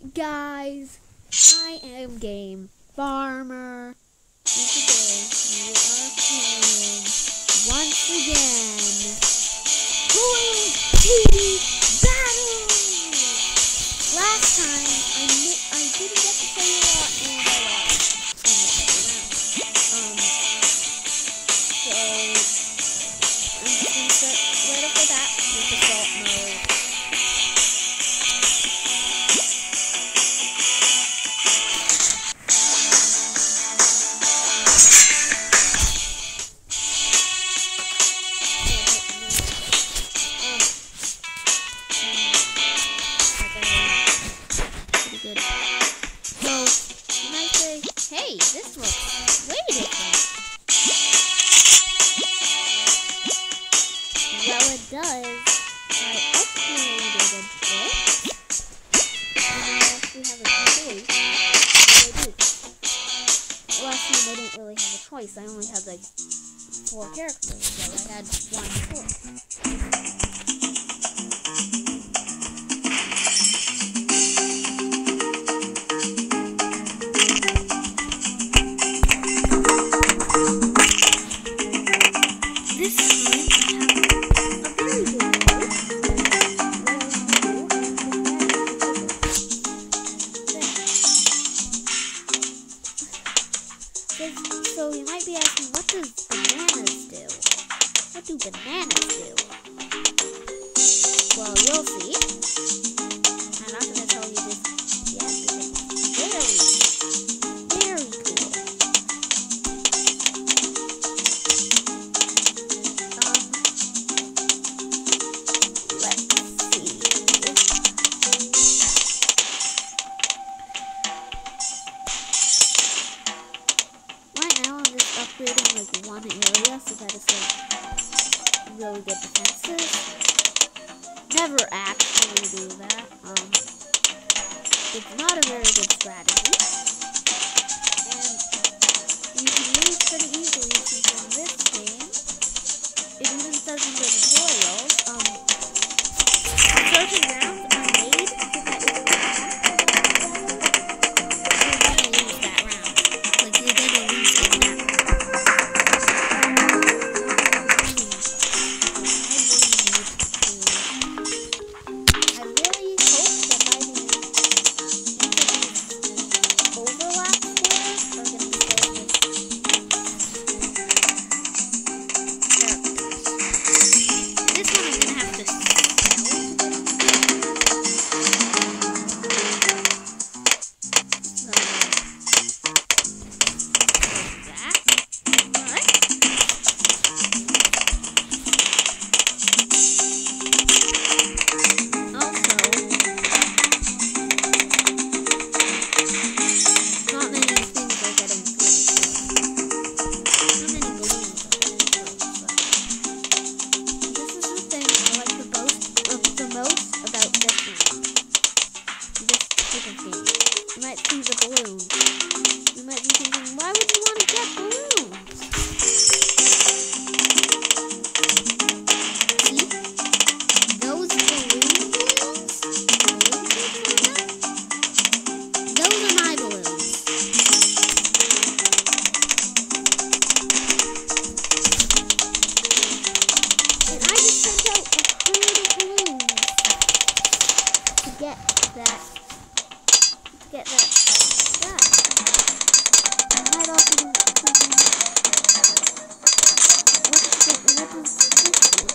Guys, I am Game Farmer, and today we are playing once again Balloon TV Battle! Last time I didn't get to play a lot and I lost in the second round. So I'm just gonna start right off the bat with assault mode. Hey, this looks way different. Well, it does. I upgraded a bit. And I actually have a choice. I do. Last time I didn't really have a choice. I only had like 4 characters, so I had one choice. So you might be asking, what does bananas do? What do bananas do? Well, you'll see. I'm not going to tell you this yet because it's very cool. Let's see. Right now I'm just upgrading like one area so that it's like really good defenses. Never actually do that. It's not a very good strategy. And you can lose pretty easily since in this game, it even says in the tutorials, certain rounds are made so that if you're gonna lose that round. Like you're gonna lose in that round. I really hope that by the end, each of these overlap squares are going to be filled with characters. This one I'm going to have to spell to get on. So, like that. Alright. Also, not many things are getting through. Not many balloons are getting through. This is the thing I like the most about this round. This chicken theme. You might see the balloons. You might be thinking, why would you want to get balloons? See? Those balloons? Those are my balloons. And I just sent out 100 balloons to get that. I might also do something. What does this do?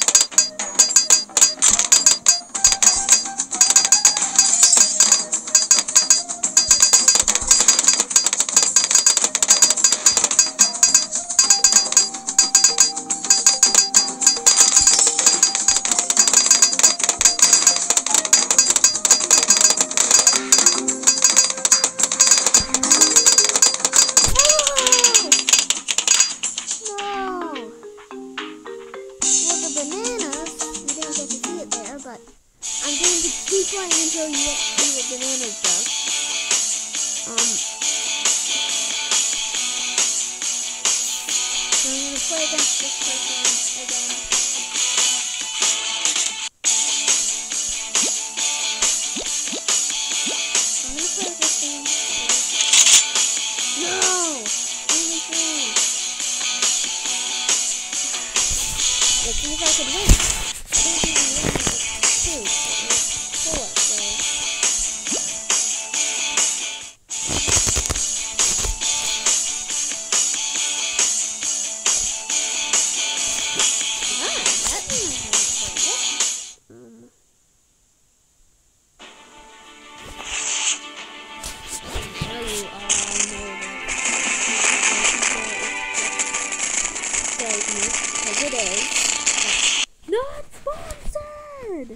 But I'm going to keep playing until you get to see what bananas does. So I'm going to play against this person again. could win. I don't think we win with 2, but with 4, so... Not sponsored!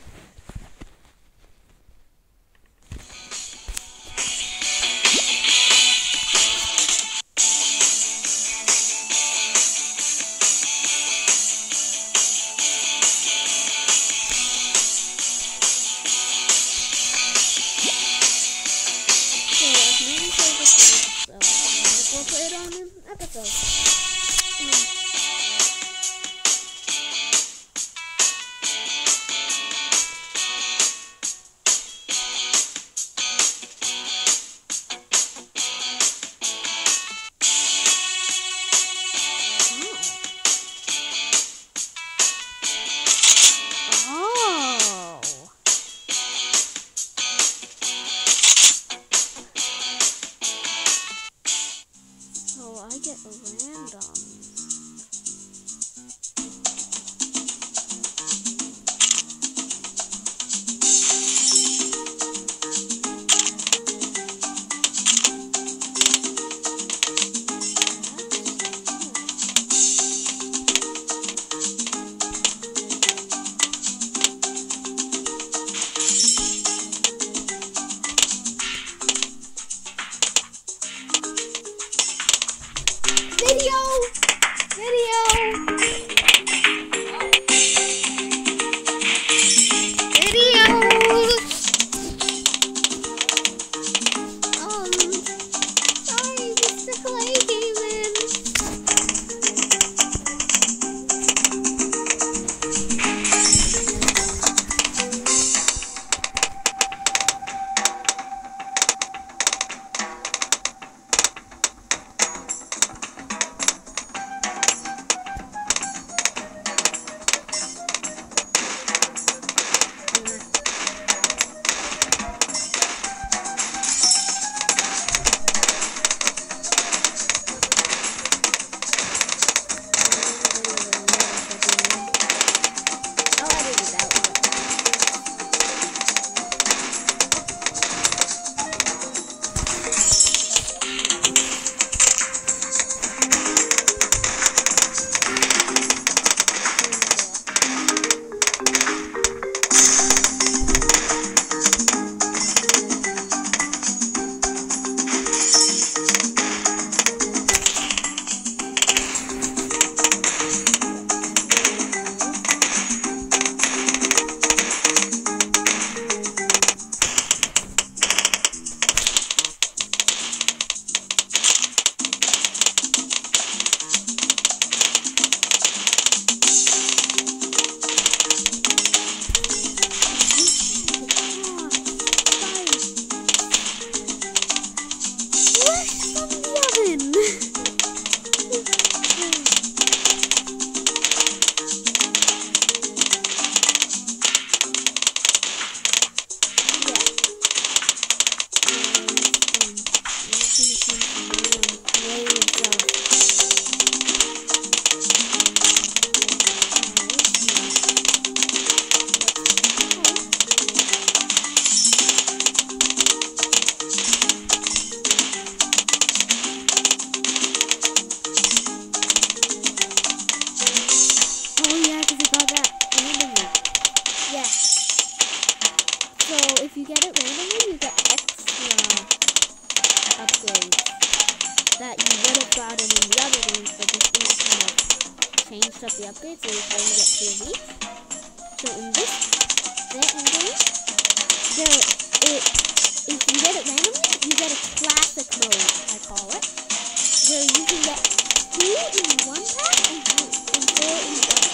So, I've never played this game, so we'll play it on an episode. I get random. If you get it randomly, you get extra upgrades that you would have gotten in the other games, but this game kind of changed up the upgrades, so you can only get 2 of each. So in this game, if you get it randomly, you get a classic mode, I call it, where you can get 2 in one pack and 4 in the other.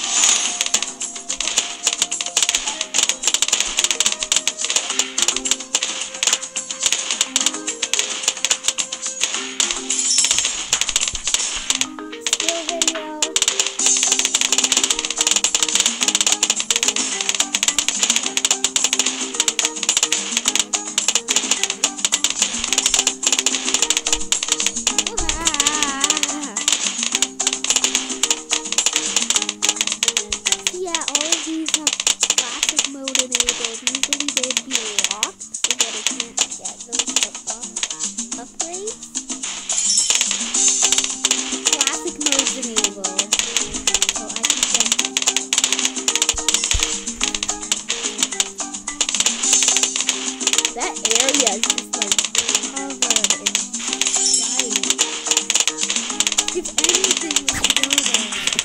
That area is just like covered in spiders. If anything was to go there.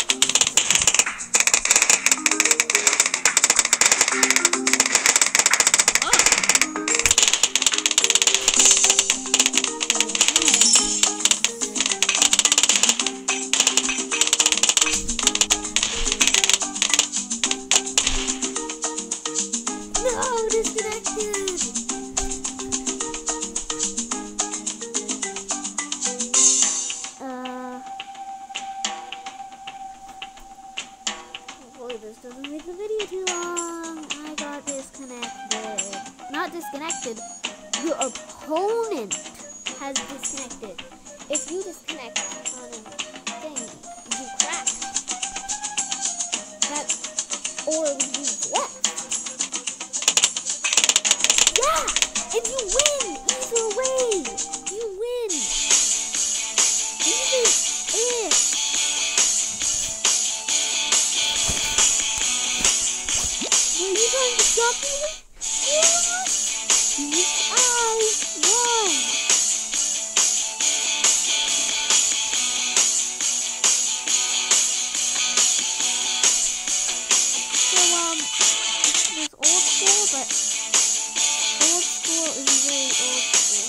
No, disconnected. Hopefully this doesn't make the video too long. I got disconnected. Not disconnected. Your opponent has disconnected. If you disconnect on a thing, you crash. That or you left. Yeah! And you win! Either way! You win! This is it! Were you trying to stop me? Yes, I won! So, there's old school, but old school is very old school.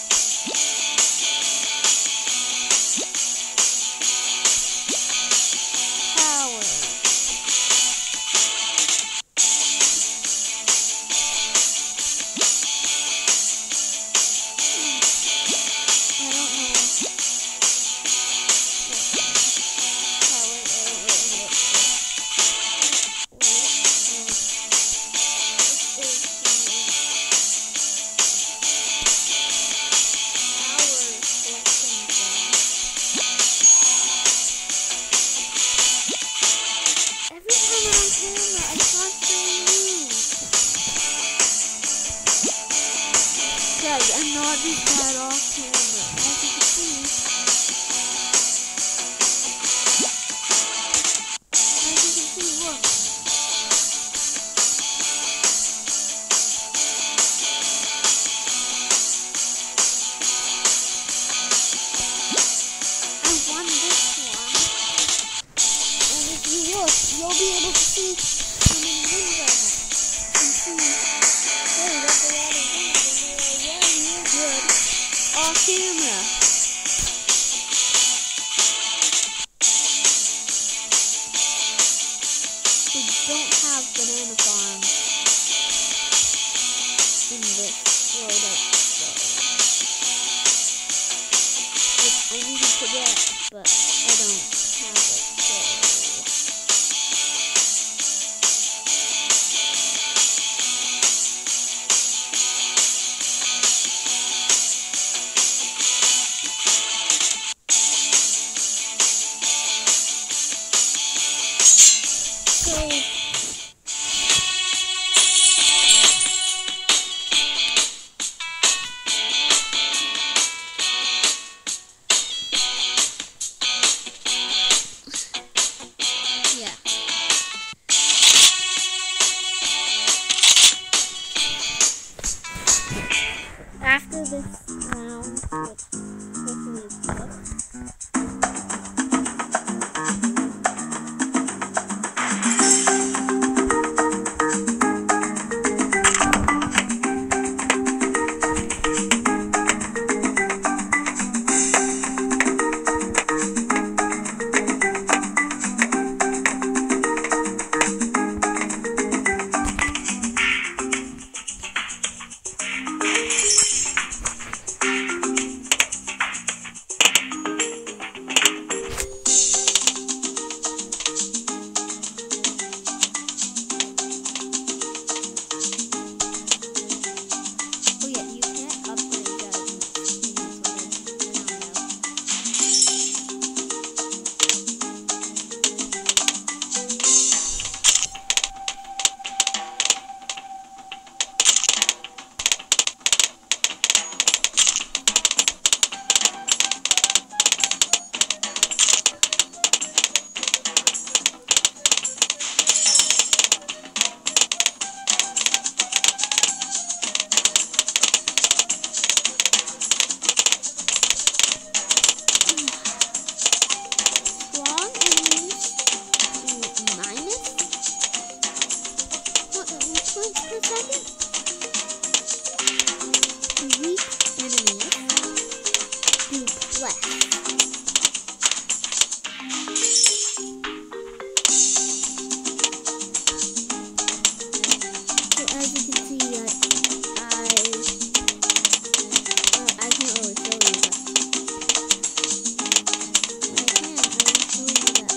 Power. I don't know. Guys, I'm not this bad off camera, as you can see. Look. I won this one. And if you look, you'll be able to see how many wins I have. And see, hey, that's a lot of wins. Good off camera. We don't have banana farms in this world up though. Which I needed to get, but I don't have it, so after this round, which hopefully is good. weak enemies do less. So as you can see, I can't really show you that. I will show you that.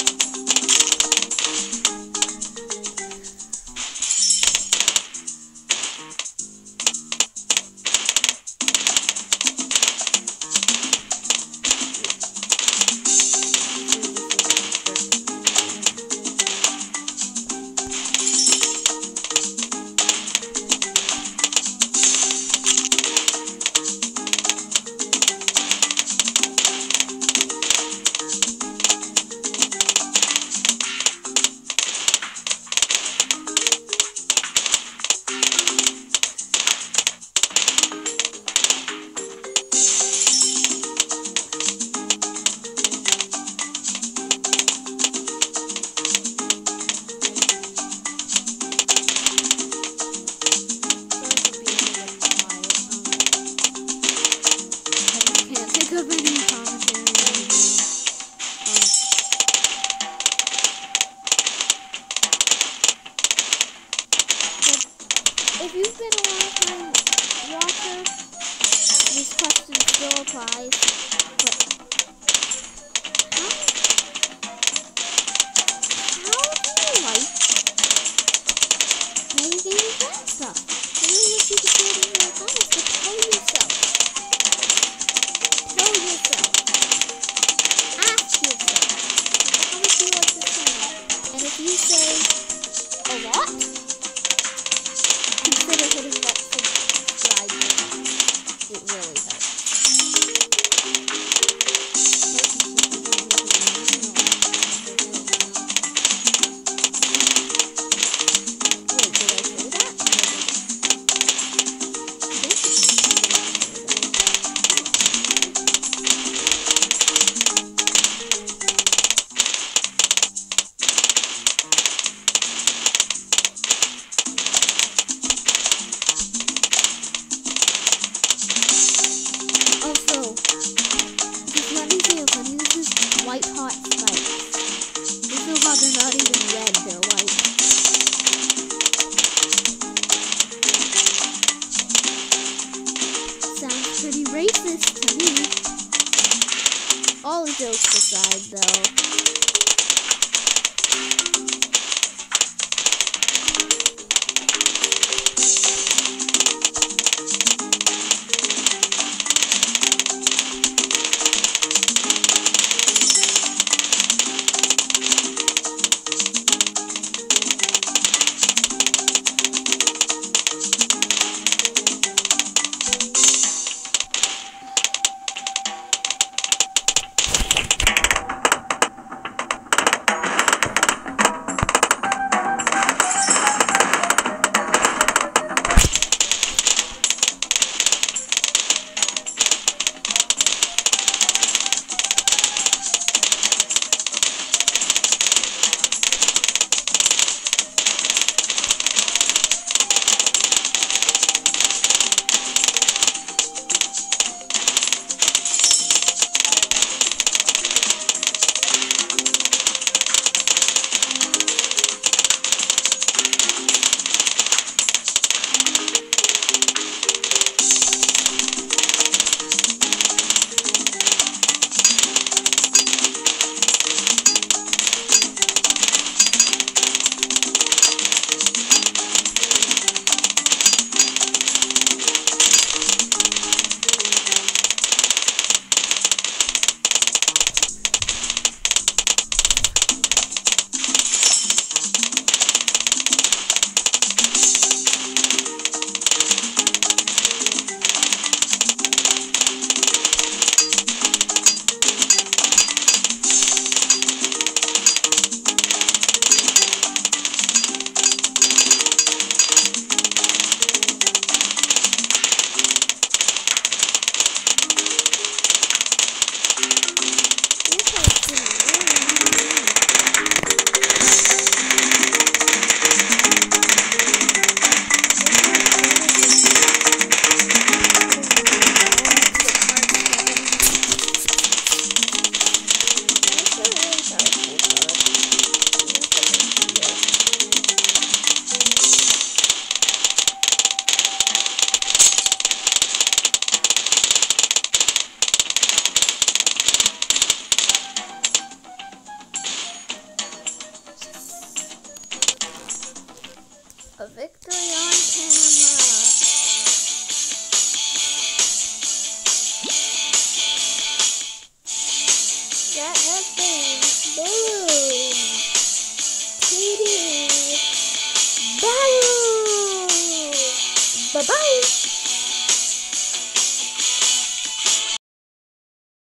If you've been a long-time watcher, this question still applies. But how do you like playing games and stuff? Maybe if you could put it in the comments, but tell yourself. Tell yourself. Ask yourself. How much do you like this channel? And if you say a lot, consider hitting that subscribe button. It really helps. Wait, did I say that? White hot spikes. This is how they're not even red, they're white. Sounds pretty racist to me. All jokes aside though,